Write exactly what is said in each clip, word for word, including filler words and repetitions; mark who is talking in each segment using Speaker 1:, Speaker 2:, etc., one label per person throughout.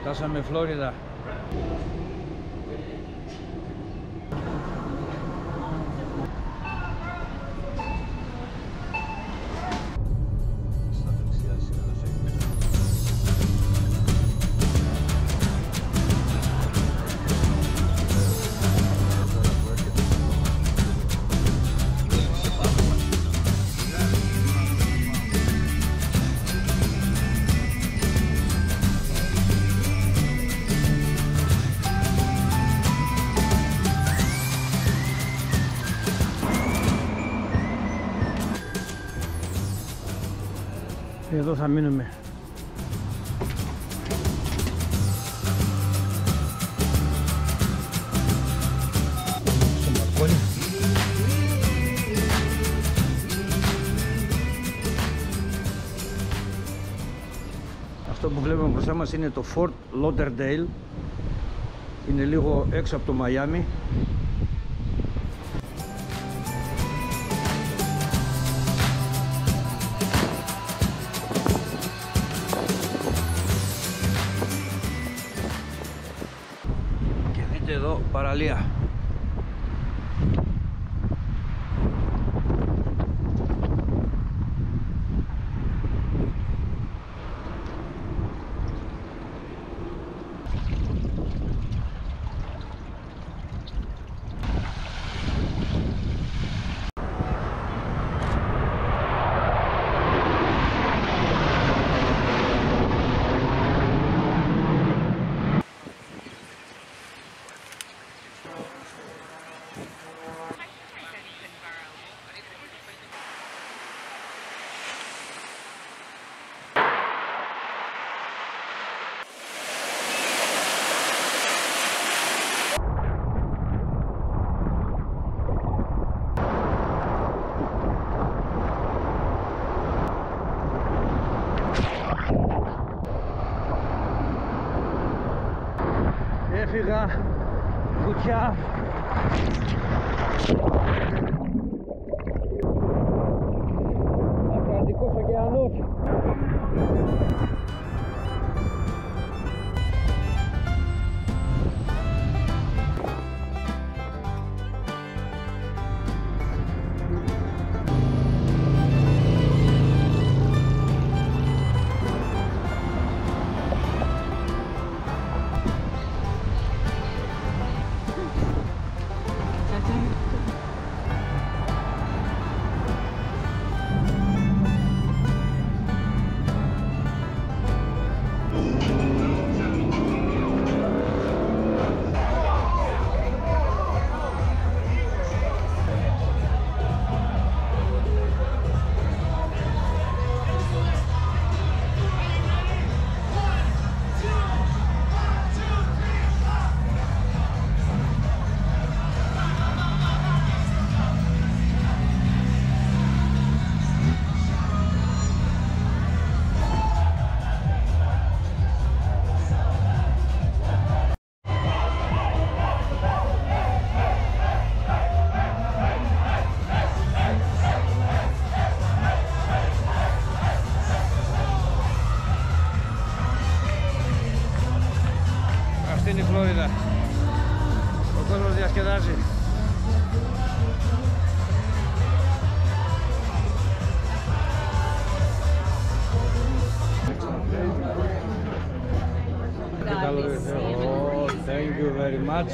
Speaker 1: Φτάσαμε Φλόριδα. Εδώ θα μείνουμε. Στο μπαλκόνι. Αυτό που βλέπουμε μπροστά μας είναι το Fort Lauderdale. Είναι λίγο έξω από το Μαϊάμι. Εδώ παραλία. Έφυγα, βουτιά. Ατλαντικός ωκεανός. Αυτή είναι η Φλόριδα. Ο κόσμος διασκεδάζει. Oh, thank you very much.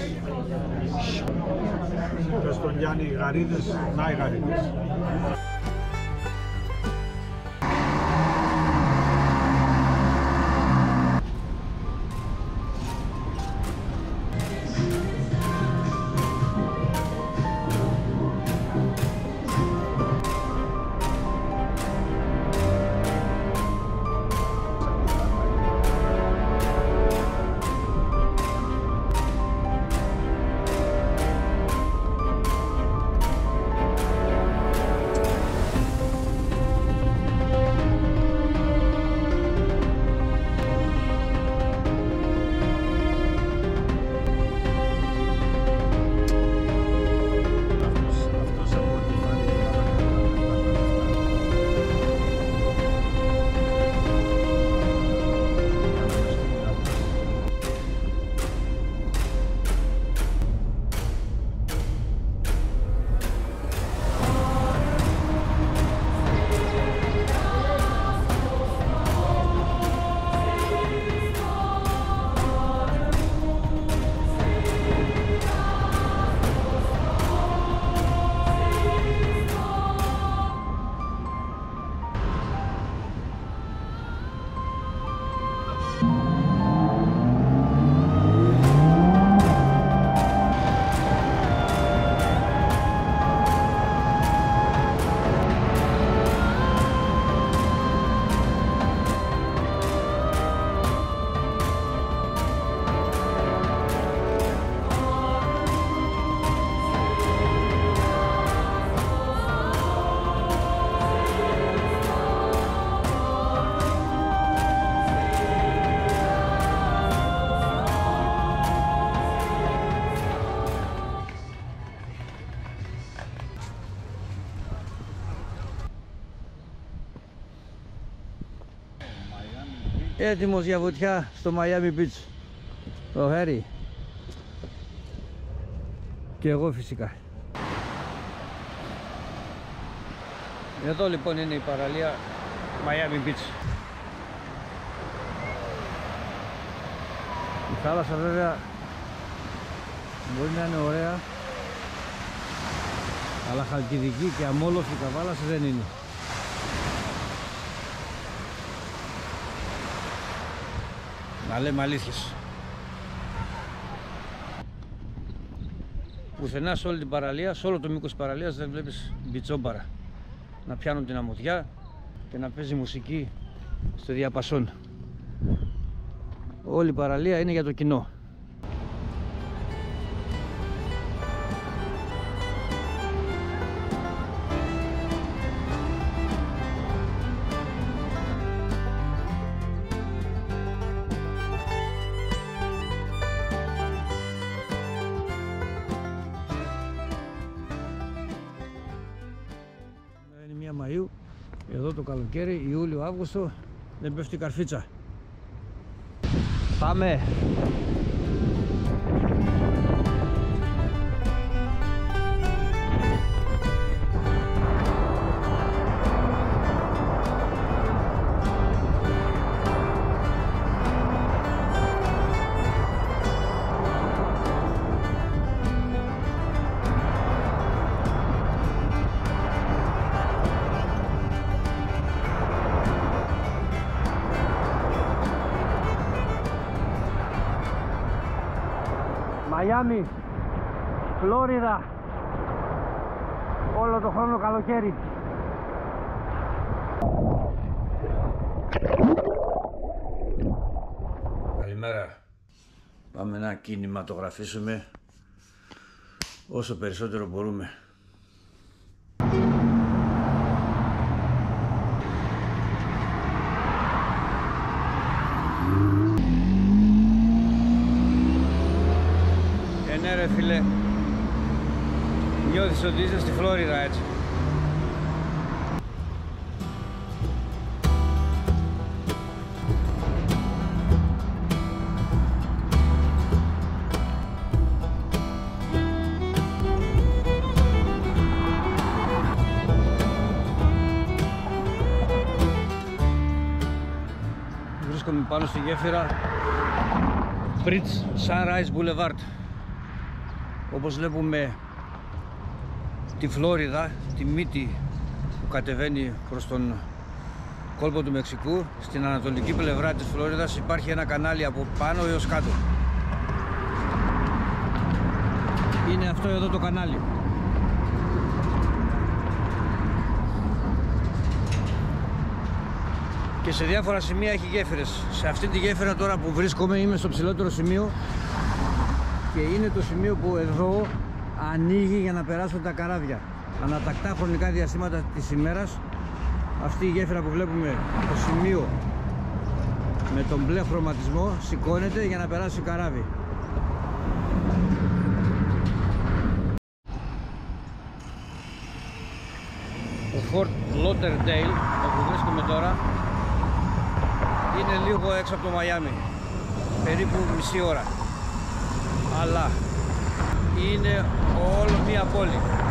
Speaker 2: Και στον Γιάννη Γαρίδες, να οι Γαρίδες.
Speaker 1: Έτοιμος για βουτιά στο Miami Beach. Το Harry. Και εγώ φυσικά. Εδώ λοιπόν είναι η παραλία Miami Beach. Η θάλασσα βέβαια μπορεί να είναι ωραία, αλλά χαλκιδική και αμόλοφη καβάλαση δεν είναι. Να λέμε αλήθειες. Πουθενά σε όλη την παραλία, σε όλο το μήκος της παραλίας δεν βλέπεις μπιτσόμπαρα να πιάνουν την αμμουδιά και να παίζει μουσική στο διαπασόν. Όλη η παραλία είναι για το κοινό. Μαΐου, εδώ το καλοκαίρι, Ιούλιο-Αύγουστο, δεν πέφτει καρφίτσα. Πάμε! Μαϊάμι, Φλόριδα, όλο το χρόνο καλοκαίρι. Καλημέρα. Πάμε να κινηματογραφήσουμε όσο περισσότερο μπορούμε. Ναι ρε φίλε, νιώθεις ότι είσαι στη Φλόριδα έτσι. Βρίσκομαι πάνω στη γέφυρα Bridge Sunrise Boulevard. Όπως βλέπουμε τη Φλόριδα, τη μύτη που κατεβαίνει προς τον κόλπο του Μεξικού, στην ανατολική πλευρά της Φλόριδας υπάρχει ένα κανάλι από πάνω έως κάτω. Είναι αυτό εδώ το κανάλι. Και σε διάφορα σημεία έχει γέφυρες. Σε αυτή τη γέφυρα τώρα που βρίσκομαι είμαι στο ψηλότερο σημείο και είναι το σημείο που εδώ ανοίγει για να περάσουν τα καράβια. Ανατακτά χρονικά διαστήματα της ημέρας αυτή η γέφυρα που βλέπουμε, το σημείο με τον μπλε χρωματισμό, σηκώνεται για να περάσει καράβι. Το Fort Lauderdale, όπου βρίσκομαι τώρα, είναι λίγο έξω από το Μαϊάμι, περίπου μισή ώρα, αλλά είναι όλο μία πόλη.